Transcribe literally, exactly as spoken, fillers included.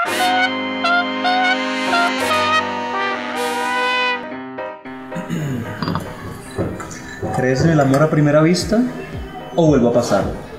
¿Crees en el amor a primera vista o vuelvo a pasar?